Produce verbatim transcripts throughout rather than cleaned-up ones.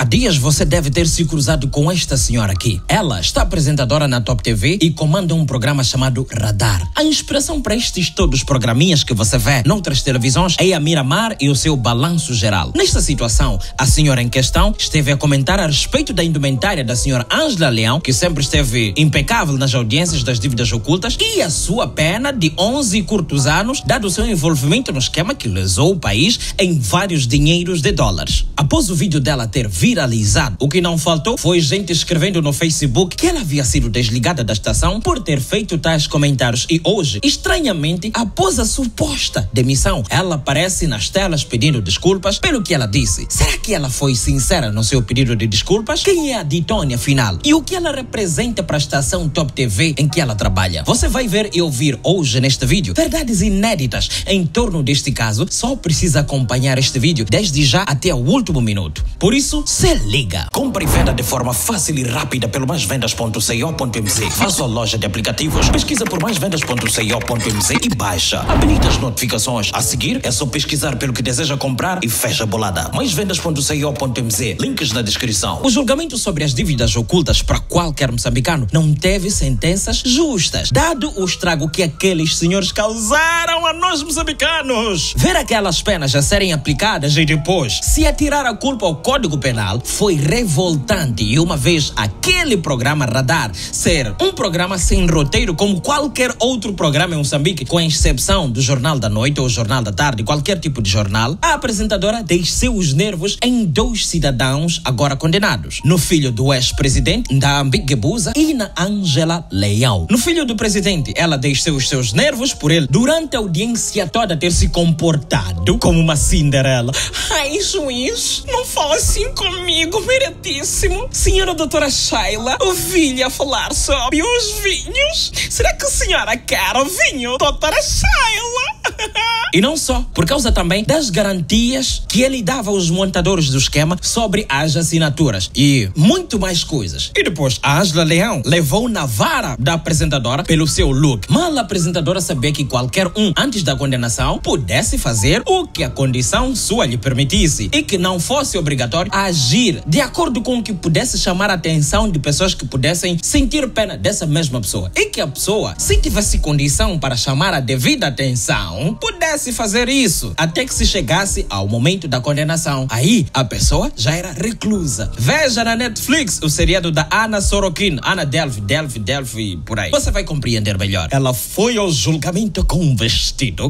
Há dias você deve ter se cruzado com esta senhora aqui. Ela está apresentadora na Top T V e comanda um programa chamado Radar. A inspiração para estes todos os programinhas que você vê noutras televisões é a Miramar e o seu balanço geral. Nesta situação, a senhora em questão esteve a comentar a respeito da indumentária da senhora Ângela Leão, que sempre esteve impecável nas audiências das dívidas ocultas, e a sua pena de onze curtos anos, dado o seu envolvimento no esquema que lesou o país em vários dinheiros de dólares. Após o vídeo dela ter viralizado, o que não faltou foi gente escrevendo no Facebook que ela havia sido desligada da estação por ter feito tais comentários, e hoje, estranhamente, após a suposta demissão, ela aparece nas telas pedindo desculpas pelo que ela disse. Será que ela foi sincera no seu pedido de desculpas? Quem é a Ditone, afinal? E o que ela representa para a estação Top T V em que ela trabalha? Você vai ver e ouvir hoje neste vídeo verdades inéditas em torno deste caso. Só precisa acompanhar este vídeo desde já até o último minuto. Por isso, se liga. Compre e venda de forma fácil e rápida pelo mais vendas ponto co ponto m z. Vá à sua loja de aplicativos, pesquisa por mais vendas ponto co ponto m z e baixa. Habilita as notificações. A seguir, é só pesquisar pelo que deseja comprar e fecha a bolada. mais vendas ponto co ponto m z. Links na descrição. O julgamento sobre as dívidas ocultas para qualquer moçambicano não teve sentenças justas, dado o estrago que aqueles senhores causaram a nós moçambicanos. Ver aquelas penas a serem aplicadas e depois se atirar a culpa ao Código Penal foi revoltante, e uma vez aquele programa Radar ser um programa sem roteiro como qualquer outro programa em Moçambique, com exceção do Jornal da Noite ou Jornal da Tarde, qualquer tipo de jornal, a apresentadora desceu os nervos em dois cidadãos agora condenados: no filho do ex-presidente Ndambi Gebuza e na Ângela Leão. No filho do presidente, ela desceu os seus nervos por ele, durante a audiência toda, ter se comportado como uma Cinderela. Ai, juiz, não fala assim comigo, meritíssimo. Senhora doutora Sheila, ouvi-lhe a falar sobre os vinhos. Será que a senhora quer o vinho, doutora Sheila? E não só, por causa também das garantias que ele dava aos montadores do esquema sobre as assinaturas e muito mais coisas. E depois, a Ângela Leão levou na vara da apresentadora pelo seu look. Mal a apresentadora sabia que qualquer um, antes da condenação, pudesse fazer o que a condição sua lhe permitisse e que não fosse obrigatório agir de acordo com o que pudesse chamar a atenção de pessoas que pudessem sentir pena dessa mesma pessoa, e que a pessoa, se tivesse condição para chamar a devida atenção, pudesse fazer isso até que se chegasse ao momento da condenação. Aí a pessoa já era reclusa. Veja na Netflix o seriado da Ana Sorokin, Ana Delvey, Delvey, Delvey, por aí. Você vai compreender melhor. Ela foi ao julgamento com um vestido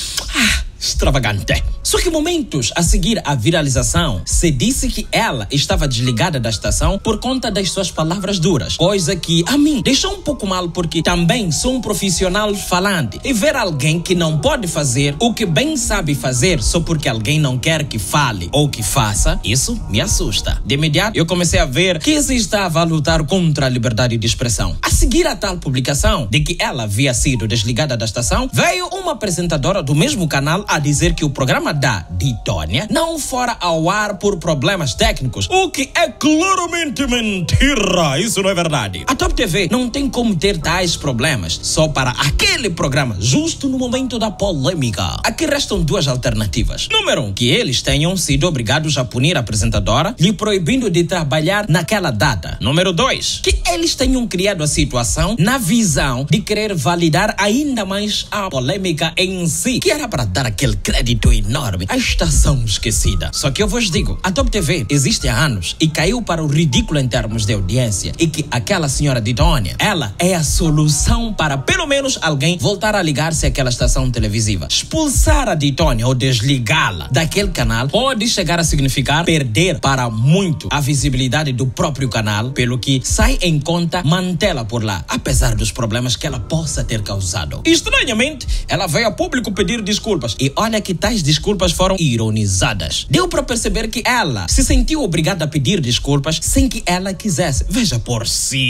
Ah, extravagante. Só que momentos a seguir à viralização, se disse que ela estava desligada da estação por conta das suas palavras duras, coisa que a mim deixou um pouco mal, porque também sou um profissional falante, e ver alguém que não pode fazer o que bem sabe fazer só porque alguém não quer que fale ou que faça, isso me assusta. De imediato eu comecei a ver que se estava a lutar contra a liberdade de expressão. A seguir a tal publicação de que ela havia sido desligada da estação, veio uma apresentadora do mesmo canal a dizer que o programa da Ditone não fora ao ar por problemas técnicos, o que é claramente mentira. Isso não é verdade. A Top T V não tem como ter tais problemas só para aquele programa, justo no momento da polêmica. Aqui restam duas alternativas. Número um, que eles tenham sido obrigados a punir a apresentadora, lhe proibindo de trabalhar naquela data. Número dois, que eles tenham criado a situação na visão de querer validar ainda mais a polêmica em si, que era para dar aquele crédito enorme à estação esquecida. Só que eu vos digo, a Top T V existe há anos e caiu para o ridículo em termos de audiência, e que aquela senhora Ditone, ela é a solução para pelo menos alguém voltar a ligar-se àquela estação televisiva. Expulsar a Ditone ou desligá-la daquele canal pode chegar a significar perder para muito a visibilidade do próprio canal, pelo que sai em conta mantê-la por lá, apesar dos problemas que ela possa ter causado. Estranhamente, ela veio a público pedir desculpas, e olha que tais desculpas foram ironizadas. Deu para perceber que ela se sentiu obrigada a pedir desculpas sem que ela quisesse. Veja por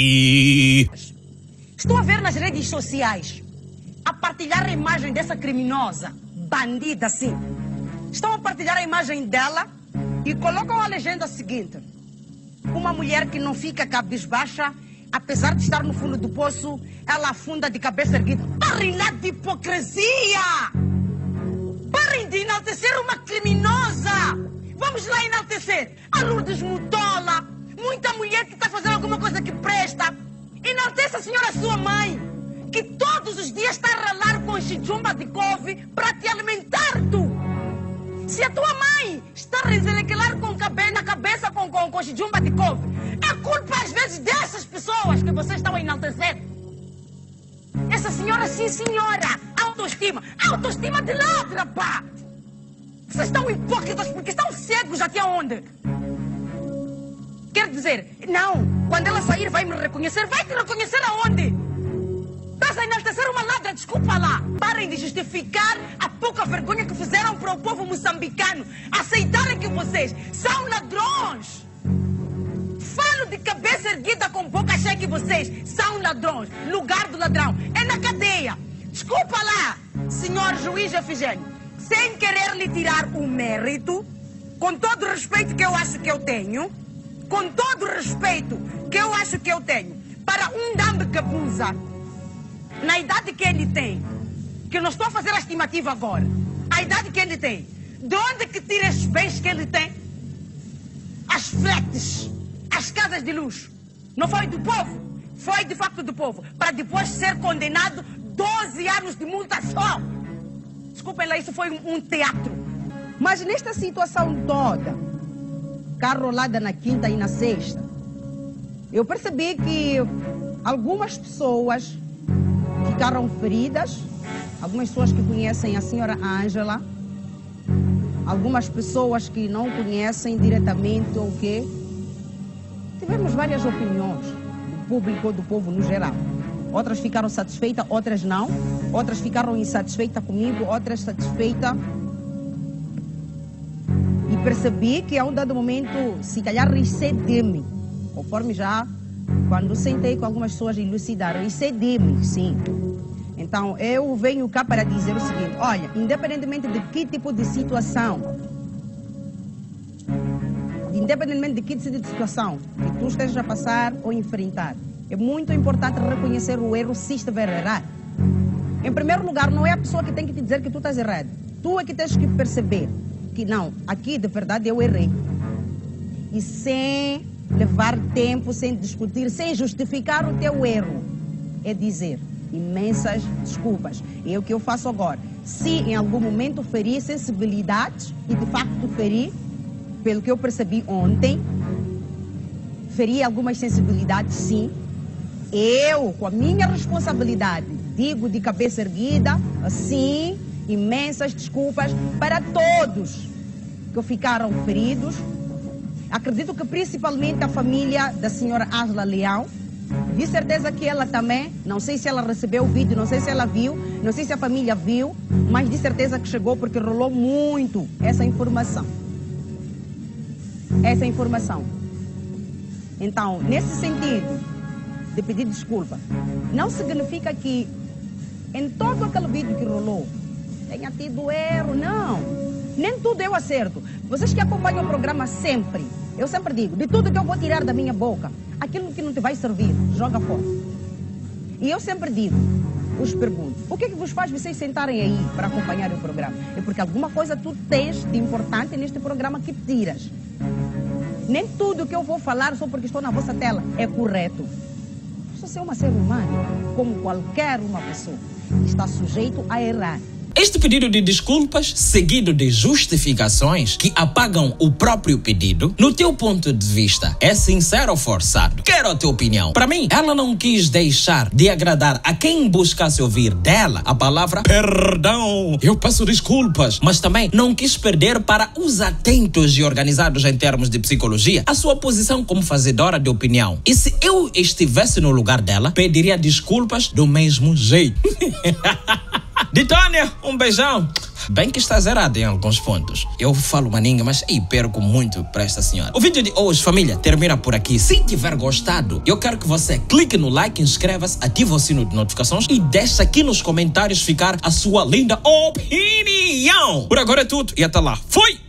si. Estou a ver nas redes sociais a partilhar a imagem dessa criminosa, bandida assim. Estão a partilhar a imagem dela e colocam a legenda seguinte: uma mulher que não fica cabisbaixa, apesar de estar no fundo do poço, ela afunda de cabeça erguida. Parem lá de hipocrisia! Parem de enaltecer uma criminosa! Vamos lá enaltecer a Lourdes Mutosa! mulher que está fazendo alguma coisa que presta. Enalteça a senhora sua mãe, que todos os dias está a ralar com chijumba de couve para te alimentar, tu. Se a tua mãe está a reselequelar com cabelo na cabeça com, com, com chijumba de couve, é culpa às vezes dessas pessoas que vocês estão a enaltecer. Essa senhora, sim senhora, autoestima. Autoestima de ladra, pá! Vocês estão hipócritas porque estão cegos até onde? Quer dizer, não, quando ela sair vai me reconhecer. Vai te reconhecer aonde? Estás a enaltecer uma ladra, desculpa lá. Parem de justificar a pouca vergonha que fizeram para o povo moçambicano aceitarem que vocês são ladrões. Falo de cabeça erguida com boca cheia que vocês são ladrões. Lugar do ladrão é na cadeia. Desculpa lá, senhor juiz Efigênio, sem querer lhe tirar o mérito, com todo o respeito que eu acho que eu tenho, com todo o respeito que eu acho que eu tenho, para um dambe cabuza, na idade que ele tem, que eu não estou a fazer a estimativa agora, a idade que ele tem, de onde que tira esses bens que ele tem? As fletes, as casas de luxo. Não foi do povo? Foi de facto do povo, para depois ser condenado doze anos de multa só. Desculpem lá, isso foi um teatro. Mas nesta situação toda, carrolada na quinta e na sexta, eu percebi que algumas pessoas ficaram feridas, algumas pessoas que conhecem a senhora Ângela, algumas pessoas que não conhecem diretamente ou quê. Tivemos várias opiniões do público ou do povo no geral. Outras ficaram satisfeitas, outras não. Outras ficaram insatisfeitas comigo, outras satisfeitas. E percebi que a um dado momento, se calhar, excedi-me. Conforme já, quando sentei com algumas pessoas elucidaram, excedi-me, sim. Então, eu venho cá para dizer o seguinte: olha, independentemente de que tipo de situação, independentemente de que tipo de situação que tu estejas a passar ou enfrentar, é muito importante reconhecer o erro se estiver errado. Em primeiro lugar, não é a pessoa que tem que te dizer que tu estás errado. Tu é que tens que perceber que não, aqui de verdade eu errei. E sem levar tempo, sem discutir, sem justificar o teu erro, é dizer imensas desculpas. E é o que eu faço agora. Se em algum momento feri sensibilidades, e de facto feri, pelo que eu percebi ontem, feri algumas sensibilidades, sim. Eu, com a minha responsabilidade, digo de cabeça erguida, assim, imensas desculpas para todos que ficaram feridos. Acredito que principalmente a família da senhora Ângela Leão. De certeza que ela também, não sei se ela recebeu o vídeo, não sei se ela viu, não sei se a família viu, mas de certeza que chegou porque rolou muito essa informação. Essa informação. Então, nesse sentido de pedir desculpa, não significa que em todo aquele vídeo que rolou tenha tido erro, não. Nem tudo eu acerto. Vocês que acompanham o programa sempre, eu sempre digo, de tudo que eu vou tirar da minha boca, aquilo que não te vai servir, joga fora. E eu sempre digo, os pergunto, o que é que vos faz vocês sentarem aí para acompanhar o programa? É porque alguma coisa tu tens de importante neste programa que tiras. Nem tudo que eu vou falar só porque estou na vossa tela é correto. Eu sou ser uma ser humano, como qualquer uma pessoa, está sujeito a errar. Este pedido de desculpas, seguido de justificações que apagam o próprio pedido, no teu ponto de vista, é sincero ou forçado? Quero a tua opinião. Para mim, ela não quis deixar de agradar a quem buscasse ouvir dela a palavra perdão, eu peço desculpas, mas também não quis perder para os atentos e organizados em termos de psicologia a sua posição como fazedora de opinião. E se eu estivesse no lugar dela, pediria desculpas do mesmo jeito. De Tânia, um beijão. Bem que está zerado em alguns pontos. Eu falo maninga, mas ei, perco muito para esta senhora. O vídeo de hoje, família, termina por aqui. Se tiver gostado, eu quero que você clique no like, inscreva-se, ative o sino de notificações e deixe aqui nos comentários ficar a sua linda opinião. Por agora é tudo e até lá. Fui!